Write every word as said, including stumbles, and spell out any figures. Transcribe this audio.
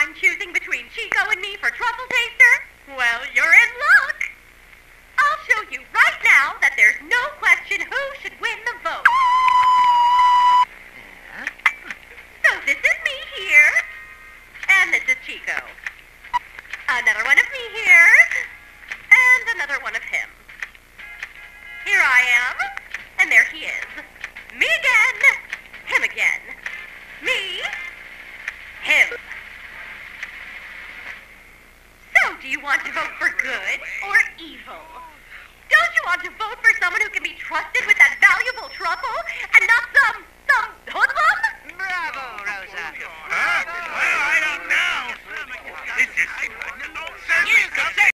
mind choosing between Chico and me for Truffle Taster? Well, you're in luck. I'll show you right now that there's no question who should win the vote. Yeah. So this is me here, and this is Chico. Another one of me here, and another one of him. Here I am, and there he is. Me again, him again. Me, him. So, do you want to vote for good or evil? Don't you want to vote for someone who can be trusted with